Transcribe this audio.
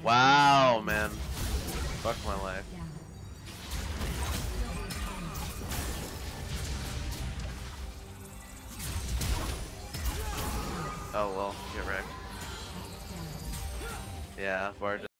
Wow, man. Fuck my life. Oh well, get wrecked. Yeah, Varda.